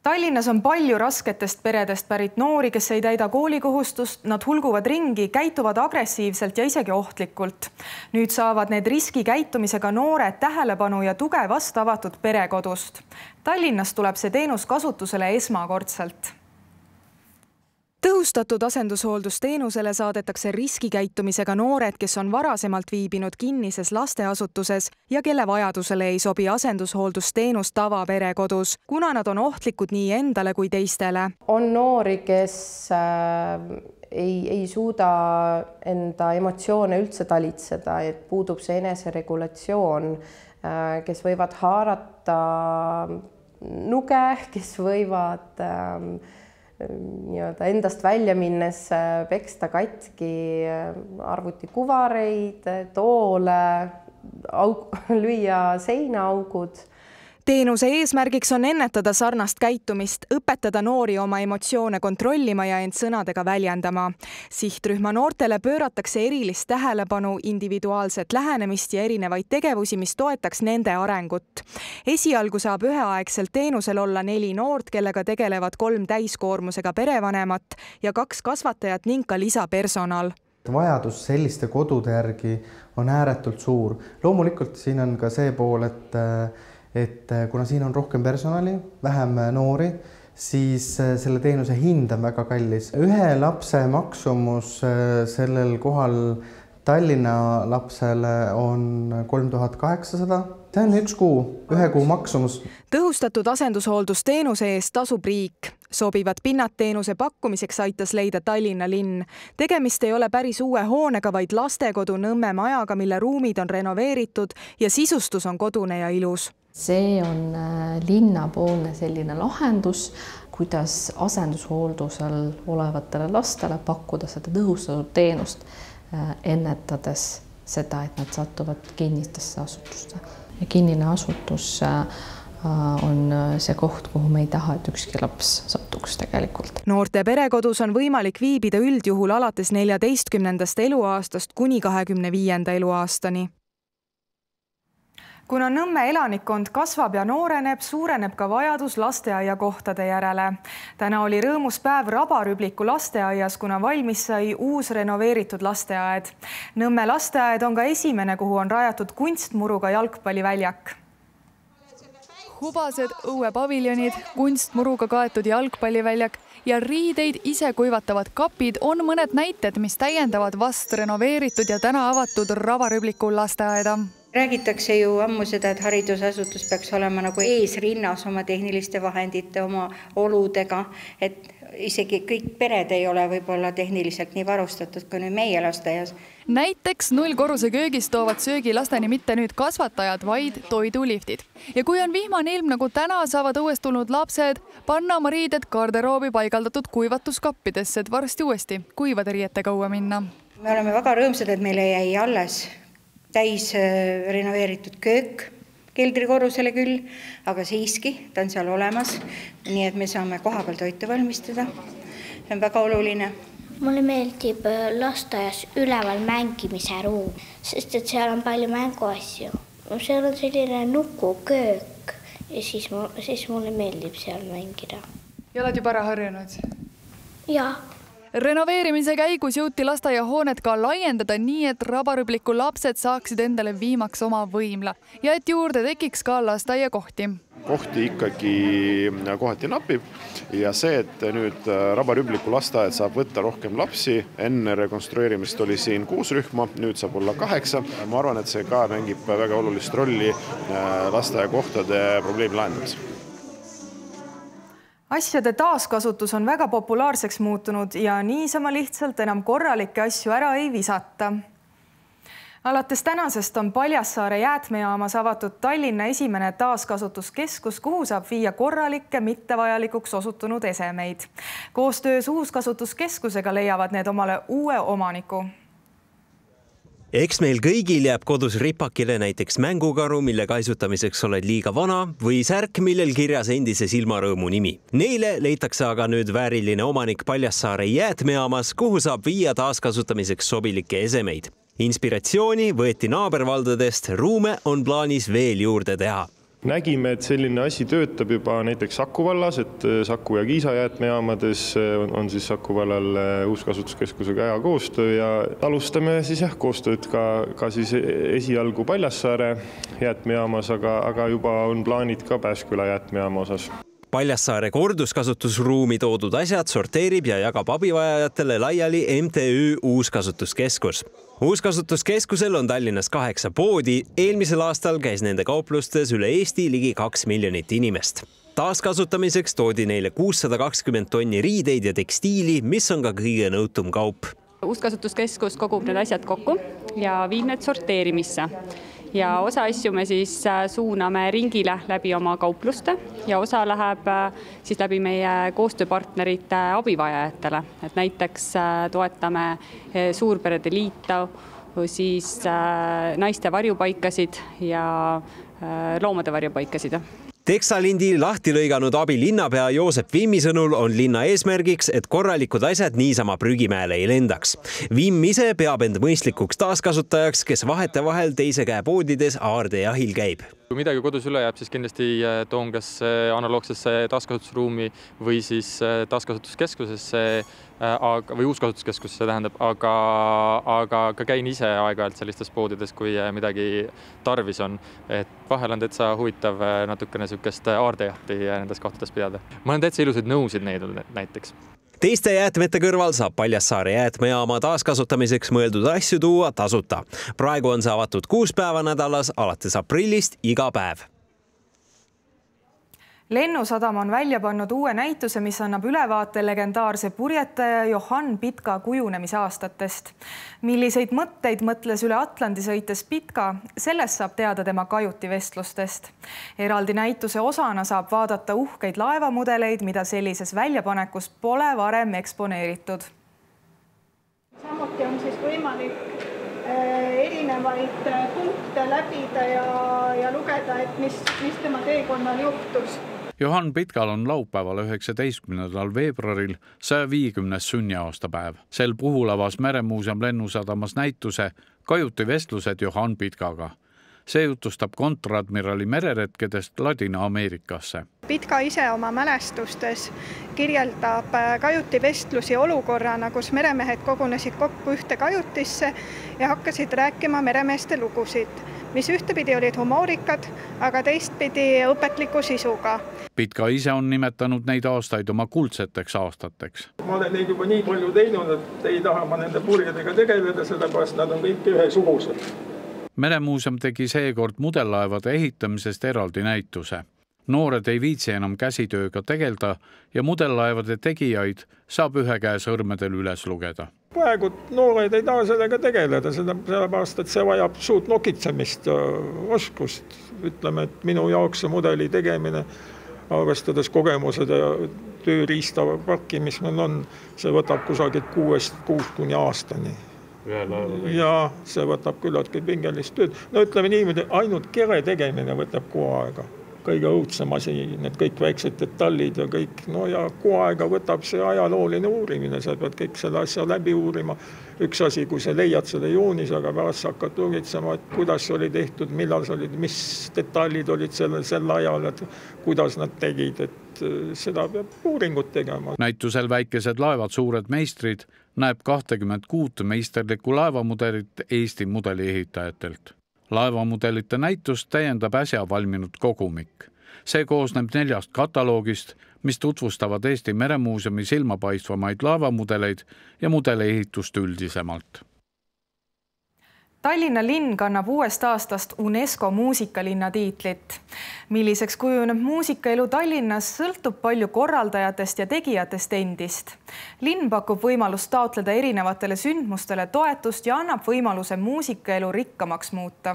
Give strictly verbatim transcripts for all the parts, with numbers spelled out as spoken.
Tallinnas on palju rasketest peredest pärit noori, kes ei täida koolikohustust, nad hulguvad ringi, käituvad agressiivselt ja isegi ohtlikult. Nüüd saavad need riskikäitumisega noored tähelepanu ja tuge vast avatud perekodust. Tallinnas tuleb see teenus kasutusele esmakordselt. Tõhustatud asendushooldusteenusele saadetakse riskikäitumisega noored, kes on varasemalt viibinud kinnises lasteasutuses ja kelle vajadusele ei sobi asendushooldusteenus tavaperekodus, kuna nad on ohtlikud nii endale kui teistele. On noori, kes äh, ei, ei suuda enda emotsioone üldse talitseda, et puudub see eneseregulatsioon, äh, kes võivad haarata nuge, kes võivad äh, nii-öelda endast välja minnes peksta katki arvutikuvareid, toole, aug, lüüa seinaaugud. Teenuse eesmärgiks on ennetada sarnast käitumist, õpetada noori oma emotsioone kontrollima ja end sõnadega väljendama. Sihtrühma noortele pööratakse erilist tähelepanu, individuaalset lähenemist ja erinevaid tegevusi, mis toetaks nende arengut. Esialgu saab üheaegselt teenusel olla neli noort, kellega tegelevad kolm täiskoormusega perevanemat ja kaks kasvatajat ning ka lisapersonal. Vajadus selliste kodude järgi on ääretult suur. Loomulikult siin on ka see pool, et et kuna siin on rohkem personali, vähem noori, siis selle teenuse hind on väga kallis. Ühe lapse maksumus sellel kohal Tallinna lapsele on kolm tuhat kaheksasada. See on üks kuu, ühe kuu maksumus. Tõhustatud asendushooldusteenuse eest tasub riik. Sobivad pinnad teenuse pakkumiseks aitas leida Tallinna linn. Tegemist ei ole päris uue hoonega, vaid lastekodu Nõmme majaga, mille ruumid on renoveeritud ja sisustus on kodune ja ilus. See on linnapoolne selline lahendus, kuidas asendushooldusel olevatele lastele pakkuda seda tõhustatud teenust, ennetades seda, et nad satuvad kinnistesse asutuste. Ja kinnine asutus on see koht, kuhu me ei taha, et ükski laps satuks tegelikult. Noorte perekodus on võimalik viibida üldjuhul alates neljateistkümnendast eluaastast kuni kahekümne viienda eluaastani. Kuna Nõmme elanikkond kasvab ja nooreneb, suureneb ka vajadus lasteaiakohtade järele. Täna oli rõõmus päev Rabarübliku lasteaias, kuna valmis sai uus renoveeritud lasteaed. Nõmme lasteaed on ka esimene, kuhu on rajatud kunstmuruga jalgpalliväljak. Hubased õuepaviljonid, kunstmuruga kaetud jalgpalliväljak ja riideid ise kuivatavad kapid on mõned näited, mis täiendavad vast renoveeritud ja täna avatud Rabarübliku lasteaeda. Räägitakse ju ammu seda, et haridusasutus peaks olema nagu eesrinnas oma tehniliste vahendite, oma oludega, et isegi kõik pered ei ole võib-olla tehniliselt nii varustatud kui nüüd meie lasteaias. Näiteks nullkorruse köögis toovad söögi lasteni mitte nüüd kasvatajad, vaid toiduliftid. Ja kui on vihmane ilm nagu täna, saavad õuest tulnud lapsed panna oma riided garderoobi paigaldatud kuivatuskappidesse, et varsti uuesti kuivade riietega õue minna. Me oleme väga rõõmsad, et meile jäi alles täis renoveeritud köök keldrikorrusele küll, aga siiski ta on seal olemas, nii et me saame kohapeal toitu valmistada. See on väga oluline. Mulle meeldib lasteaias üleval mängimise ruum, sest et seal on palju mänguasju. Seal on selline nukuköök ja siis, siis mulle meeldib seal mängida. Ja oled juba ära harjunud? Jaa. Renoveerimise käigus jõuti lasteaiahoonet ka laiendada nii, et Rabarübliku lapsed saaksid endale viimaks oma võimla ja et juurde tekiks ka lasteaiakohti. Kohti ikkagi kohati napib ja see, et nüüd Rabarübliku lasteaed saab võtta rohkem lapsi, enne rekonstrueerimist oli siin kuus rühma, nüüd saab olla kaheksa. Ma arvan, et see ka mängib väga olulist rolli lasteaiakohtade probleemi lahendamisel. Asjade taaskasutus on väga populaarseks muutunud ja niisama lihtsalt enam korralikke asju ära ei visata. Alates tänasest on Paljassaare jäätmejaamas avatud Tallinna esimene taaskasutuskeskus, kuhu saab viia korralikke mittevajalikuks osutunud esemeid. Koostöös uuskasutuskeskusega leiavad need omale uue omaniku. Eks meil kõigil jääb kodus ripakile näiteks mängukaru, mille kaisutamiseks oled liiga vana või särk, millel kirjas endise silmarõõmu nimi. Neile leitakse aga nüüd vääriline omanik Paljassaare jäätmejaamas, kuhu saab viia taaskasutamiseks sobilikke esemeid. Inspiratsiooni võeti naabervaldadest, ruume on plaanis veel juurde teha. Nägime, et selline asi töötab juba näiteks Saku vallas, et Saku ja Kiisa jäätmejaamades on, on siis Saku vallal uuskasutuskeskusega hea koostöö ja alustame siis jah, koostööd ka, ka siis esialgu Paljassaare jäätmejaamas, aga, aga juba on plaanid ka Pääsküla jäätmejaama osas. Paljassaare korduskasutusruumi toodud asjad sorteerib ja jagab abivajajatele laiali M T Ü Uuskasutuskeskus. Uuskasutuskeskusel on Tallinnas kaheksa poodi. Eelmisel aastal käis nende kauplustes üle Eesti ligi kaks miljonit inimest. Taaskasutamiseks toodi neile kuussada kakskümmend tonni riideid ja tekstiili, mis on ka kõige nõutum kaup. Uuskasutuskeskus kogub need asjad kokku ja viib need sorteerimisse. Ja osa asju me siis suuname ringile läbi oma kaupluste ja osa läheb siis läbi meie koostööpartnerite abivajajatele. Et näiteks toetame Suurperede Liitu, siis naiste varjupaikasid ja loomade varjupaikasid. Texalindi lahti lõiganud abilinnapea Joosep Vimmi sõnul on linna eesmärgiks, et korralikud asjad niisama prügimäele ei lendaks. Vimm ise peab end mõistlikuks taaskasutajaks, kes vahetevahel teise käe poodides aardejahil käib. Kui midagi kodus üle jääb, siis kindlasti toon kas analoogsesse taaskasutusruumi või siis taaskasutuskeskusesse või uuskasutuskeskusesse tähendab, aga, aga ka käin ise aeg-ajalt sellistes poodides, kui midagi tarvis on. Et vahel on täitsa huvitav natukene sükest aardejahti nendes kohtades pidada. Ma olen täitsa ilusaid nõusid neidnud näiteks. Teiste jäätmete kõrval saab Paljassaare jäätmejaama taaskasutamiseks mõeldud asju tuua tasuta. Praegu on see avatud kuus päeva nädalas, alates aprillist iga päev. Lennusadam on välja pannud uue näituse, mis annab ülevaate legendaarse purjetaja Johann Pitka kujunemise aastatest. Milliseid mõtteid mõtles üle Atlandi sõites Pitka, sellest saab teada tema kajutivestlustest. Eraldi näituse osana saab vaadata uhkeid laevamudeleid, mida sellises väljapanekus pole varem eksponeeritud. Samuti on siis võimalik erinevaid punkte läbida ja, ja lugeda, et mis, mis tema teekonnal juhtus. Johann Pitkal on laupäeval üheksateistkümnendal veebruaril saja viiekümnes sünniaastapäev. Sel puhul avas Meremuuseum Lennusadamas näituse kajutivestlused Johann Pitkaga. See jutustab kontradmirali mereretkedest Ladina-Ameerikasse. Pitka ise oma mälestustes kirjeldab kajutivestlusi olukorrana, kus meremehed kogunesid kokku ühte kajutisse ja hakkasid rääkima meremeeste lugusid, mis ühtepidi olid humoorikad, aga teistpidi õpetliku sisuga. Pitka ise on nimetanud neid aastaid oma kuldseteks aastateks. Ma olen neid juba nii palju teinud, et ei taha ma nende purjedega tegeleda, sellepärast nad on kõik ühesugused. Meremuuseum tegi seekord mudellaevade ehitamisest eraldi näituse. Noored ei viitsi enam käsitööga tegelda ja mudellaevade tegijaid saab ühe käe sõrmedel üles lugeda. Praegu noored ei taha sellega tegeleda, sellepärast, et see vajab suurt nokitsemist ja oskust. Ütleme, et minu jaoks see mudeli tegemine, arvestades kogemused ja tööriista parki, mis meil on, see võtab kusagilt kuuest kuust kuni aastani. Ja see võtab küllaltki pingelist tööd. No ütleme niimoodi, ainult kere tegemine võtab kuu aega. Kõige õudsem asi, need kõik väiksed detailid ja kõik. No ja kuu aega võtab see ajalooline uurimine, sa pead kõik selle asja läbi uurima. Üks asi, kui sa leiad selle joonis, aga pärast sa hakkad uritsema, et kuidas oli tehtud, millal see olid, mis detailid olid sellel sel ajal, et kuidas nad tegid, et seda peab uuringut tegema. Näitusel väikesed laevad suured meistrid näeb kakskümmend kuut meisterlikku laevamudelit Eesti mudeliehitajatelt. Laevamudelite näitust täiendab äsja valminud kogumik. See koosneb neljast kataloogist, mis tutvustavad Eesti Meremuuseumi silmapaistvamaid laevamudeleid ja mudeliehitust üldisemalt. Tallinna linn kannab uuest aastast UNESCO muusikalinna tiitlit. Milliseks kujuneb muusikaelu Tallinnas sõltub palju korraldajatest ja tegijatest endist. Linn pakub võimalust taotleda erinevatele sündmustele toetust ja annab võimaluse muusikaelu rikkamaks muuta.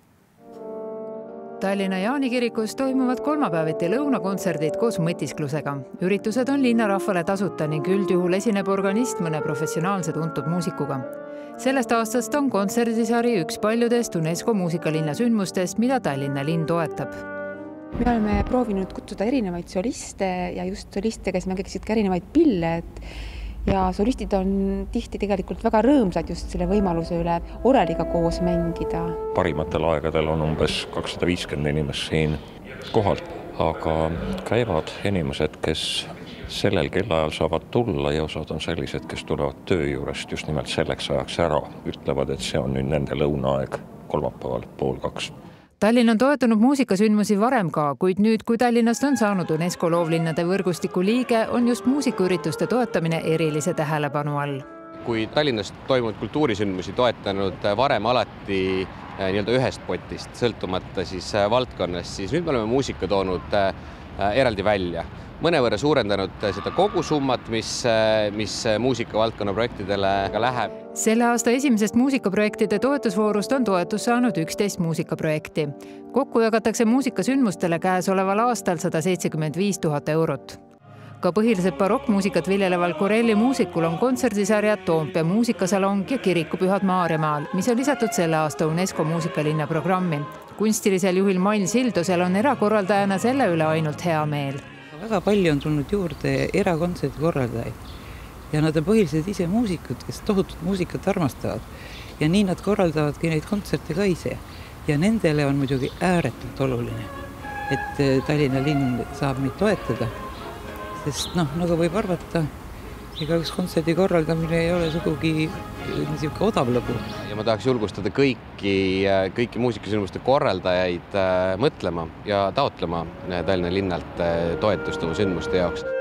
Tallinna Jaanikirikus toimuvad kolmapäeviti lõunakontserdid koos mõtisklusega. Üritused on linnarahvale tasuta ning üldjuhul esineb organist mõne professionaalse tuntud muusikuga. Sellest aastast on kontserdisari üks paljudest UNESCO muusikalinna sündmustest, mida Tallinna linn toetab. Me oleme proovinud kutsuda erinevaid soliste ja just soliste, kes mängisid ka erinevaid pille. Ja solistid on tihti tegelikult väga rõõmsad just selle võimaluse üle oreliga koos mängida. Parimatel aegadel on umbes kakssada viiskümmend inimest siin kohal, aga käivad inimesed, kes sellel kellaajal saavad tulla ja osad on sellised, kes tulevad töö juurest just nimelt selleks ajaks ära, ütlevad, et see on nüüd nende lõunaaeg kolmapäeval pool kaks. Tallinn on toetanud muusikasündmusi varem ka, kuid nüüd, kui Tallinnast on saanud UNESCO loovlinnade võrgustiku liige, on just muusikaürituste toetamine erilise tähelepanu all. Kui Tallinnast toimunud kultuurisündmusi toetanud varem alati nii-öelda ühest potist, sõltumata siis valdkonnast, siis nüüd me oleme muusika toonud eraldi välja. Mõnevõrra suurendanud seda kogusummat, mis, mis muusikavaldkonna projektidele läheb. Selle aasta esimesest muusikaprojektide toetusvoorust on toetus saanud üksteist muusikaprojekti. Kokku jagatakse muusikasündmustele käesoleval aastal sada seitsekümmend viis tuhat eurot. Ka põhiliselt barokkmuusikat viljeleval Corelli muusikul on kontserdisarjad Toompea muusikasalong ja Kirikupühad Maarjamaal, mis on lisatud selle aasta UNESCO muusikalinna programmi. Kunstilisel juhil Mail Sildosel on erakorraldajana selle üle ainult hea meel. Väga palju on tulnud juurde erakontserdi korraldajaid ja nad on põhiliselt ise muusikud, kes tohutut muusikat armastavad ja nii nad korraldavadki neid kontserte ka ise ja nendele on muidugi ääretult oluline, et Tallinna linn saab meid toetada, sest noh, nagu võib arvata, ega üks kontserdi korraldamine ei ole sugugi niisugune odav lõbu. Ja ma tahaks julgustada kõiki, kõiki muusikasündmuste korraldajaid mõtlema ja taotlema Tallinna linnalt toetust oma sündmuste jaoks.